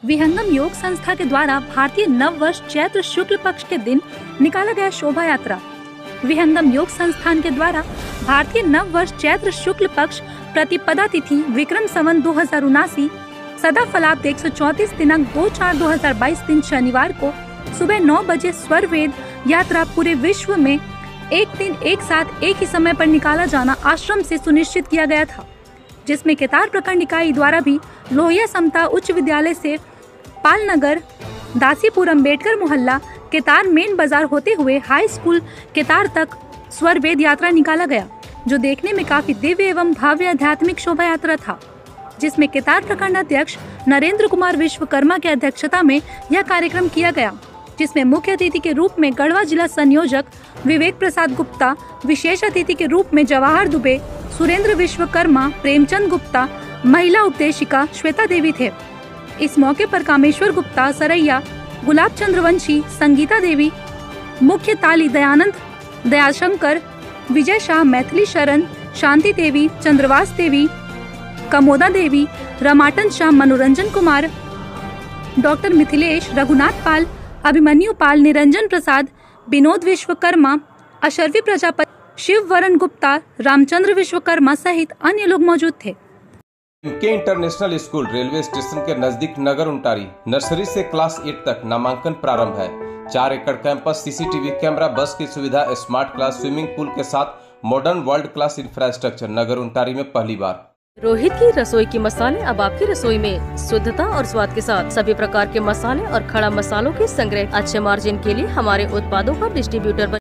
विहंगम योग संस्था के द्वारा भारतीय नव वर्ष चैत्र शुक्ल पक्ष के दिन निकाला गया शोभा यात्रा। विहंगम योग संस्थान के द्वारा भारतीय नव वर्ष चैत्र शुक्ल पक्ष प्रतिपदा तिथि विक्रम संवत 2079 सदा फलाब्द 134 दिनांक 2/4/2022 दिन शनिवार को सुबह 9 बजे स्वर वेद यात्रा पूरे विश्व में एक दिन एक साथ एक ही समय पर निकाला जाना आश्रम से सुनिश्चित किया गया था, जिसमें केतार प्रखंड इकाई द्वारा भी लोहिया समता उच्च विद्यालय से पालनगर दासीपुर अम्बेडकर मोहल्ला केतार मेन बाजार होते हुए हाई स्कूल केतार तक स्वर वेद यात्रा निकाला गया, जो देखने में काफी दिव्य एवं भव्य आध्यात्मिक शोभा यात्रा था, जिसमें केतार प्रखंड अध्यक्ष नरेंद्र कुमार विश्वकर्मा की अध्यक्षता में यह कार्यक्रम किया गया, जिसमें मुख्य अतिथि के रूप में गढ़वा जिला संयोजक विवेक प्रसाद गुप्ता, विशेष अतिथि के रूप में जवाहर दुबे, सुरेंद्र विश्वकर्मा, प्रेमचंद गुप्ता, महिला उपदेशिका श्वेता देवी थे। इस मौके पर कामेश्वर गुप्ता, सरैया, गुलाब चंद्रवंशी, संगीता देवी, मुख्य ताली दयानंद, दयाशंकर, विजय शाह, मैथिली शरण, शांति देवी, चंद्रवास देवी, कमोदा देवी, रमाटन शाह, मनोरंजन कुमार, डॉक्टर मिथिलेश, रघुनाथ पाल, अभिमन्यु पाल, निरंजन प्रसाद, विनोद विश्वकर्मा, अशरवी प्रजापति, शिव वरण गुप्ता, रामचंद्र विश्वकर्मा सहित अन्य लोग मौजूद थे। के इंटरनेशनल स्कूल रेलवे स्टेशन के नजदीक नगर उंटारी नर्सरी से क्लास 8 तक नामांकन प्रारंभ है। 4 एकड़ कैंपस, सीसीटीवी कैमरा, बस की सुविधा, स्मार्ट क्लास, स्विमिंग पूल के साथ modern world class infrastructure Nagar Untari में पहली बार। रोहित की रसोई की मसाले अब आपकी रसोई में शुद्धता और स्वाद के साथ सभी प्रकार के मसाले और खड़ा मसालों के संग्रह। अच्छे मार्जिन के लिए हमारे उत्पादों का डिस्ट्रीब्यूटर